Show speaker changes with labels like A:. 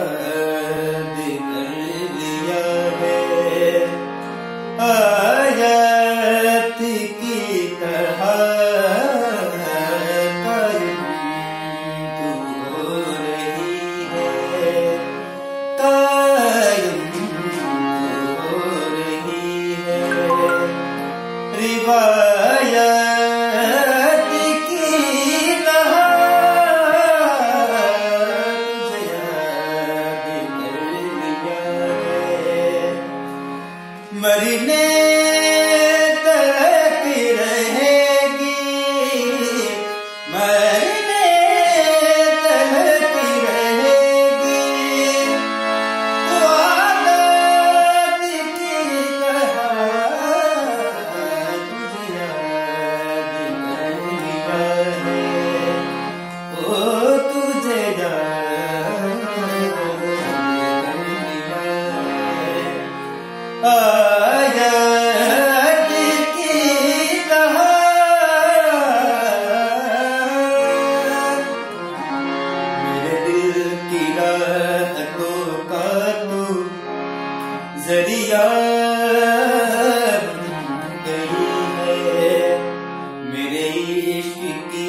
A: कर लिया है। आयत की तरह कायम तू हो रही है, कायम तू हो रही है। रिवायत की तरह तुझे याद कर लिया है। मरने तक रहेगी, मरने तक रहेगी, तो आदत की तरह तुझे याद कर लिया है। ओ तुझे याद कर लिया है। आयत की तरह मेरे दिल की राहतों का तू जरिया बन गई है। मेरे इश्क की